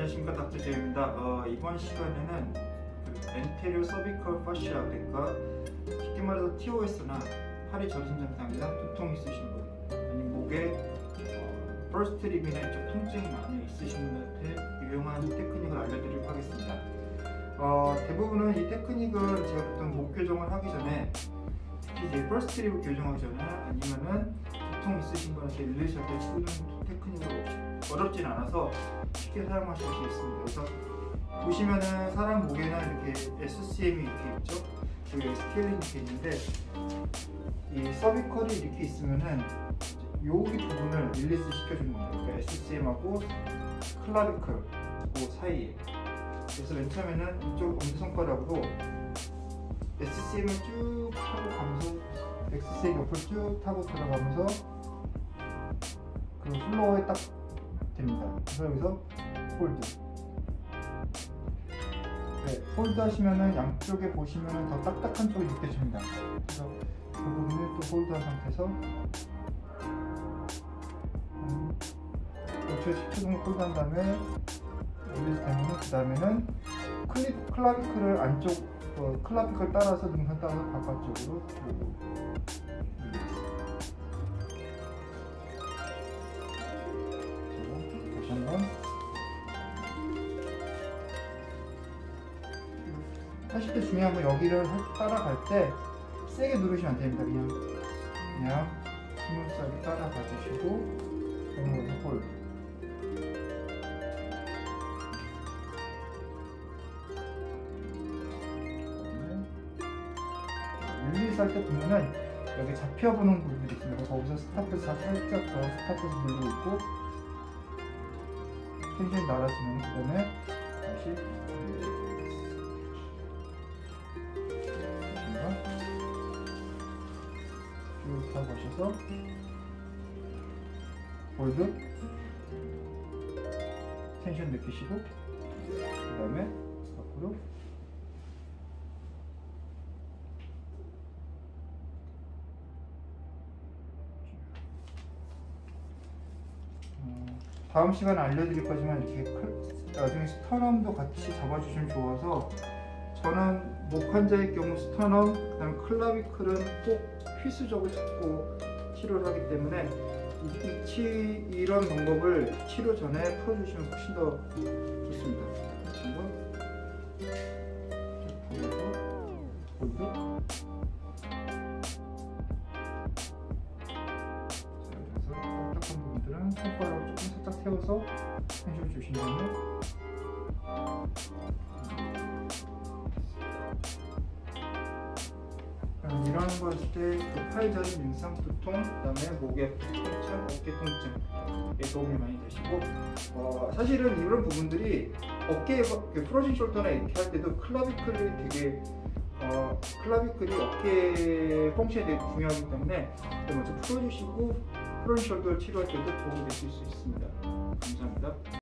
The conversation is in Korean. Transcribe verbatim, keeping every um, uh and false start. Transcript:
안녕하십니까, 닥터 제이입니다. 어, 이번 시간에는 그 엔테리어 서비컬 파시아, 그러니까 쉽게 말해서 티오에스나 팔이 저린 증상이나 두통 있으신 분, 아니면 목에 어, 퍼스트 립이나 이쪽 통증이 많이 있으신 분한테 유용한 테크닉을 알려드리도록 하겠습니다. 어, 대부분은 이 테크닉은 제가 보통 목 교정을 하기 전에, 특히 이제 퍼스트 립을 교정하기 전에, 아니면은 두통 있으신 분한테 일리실 때 쓰는 테크닉으로 어렵진 않아서 쉽게 사용하실 수 있습니다. 그래서 보시면은 사람 목에는 이렇게 에스씨엠이 이렇게 있죠. 여기 스케일이 이렇게 있는데, 이 서비컬이 이렇게 있으면은 여기 부분을 릴리스 시켜주는 거예요. 그러니까 에스씨엠하고 클라비클 그 사이에. 그래서 맨 처음에는 이쪽 엄지손가락으로 에스씨엠을 쭉 타고 가면서 엑스씨엠 옆을 쭉 타고 들어가면서 그 플로어에 딱 됩니다. 그래서 여기서 홀드. 네, 홀드 하시면은 양쪽에 보시면은 더 딱딱한 쪽이 느껴집니다. 그래서 그 부분을 또 홀드한 상태에서 음, 오 초, 십 초 정도 홀드한 다음에 릴리스 되면은 그 다음에는 클립, 클라비클을 안쪽, 어, 클라비클 따라서 능선 따라서 바깥쪽으로 보고. 한번 하실 때 중요한 건 여기를 따라갈 때 세게 누르시면 안 됩니다. 그냥 그냥 스무스하게 따라가 주시고 그러면서 홀. 릴리스 할 때 보면은 여기 잡혀보는 부분들이 있습니다. 거기서 스탑해서 살짝 더 스탑해서 누르고 있고, 텐션이 낮아지면 그 다음에 다시 쭉 타고 가셔서 홀드, 텐션 느끼시고 그 다음에 앞으로 다음 시간에 알려드릴 거지만 이렇게 나중에 스터넘도 같이 잡아주시면 좋아서, 저는 목 환자의 경우 스터넘, 그 다음에 클라비클은 꼭 필수적으로 잡고 치료를 하기 때문에 이, 이 치, 이런 방법을 치료 전에 풀어주시면 훨씬 더 좋습니다. 한번 홀드. 딱딱한 부분들은 손가락으로 조금 살짝 세워서 텐션을 주신 다음에 일어나는 거 했을 때 그 팔 저린 증상, 두통, 그 다음에 목의 통증, 어깨 통증에 도움이 많이 되시고, 어, 사실은 이런 부분들이 어깨, 프로진 숄더나 이렇게 할 때도 클라비클이 되게 어, 클라비클이 어깨 펑션이 되게 중요하기 때문에 먼저 풀어주시고 프로진 숄더 치료할 때도 도움이 되실 수 있습니다. 감사합니다.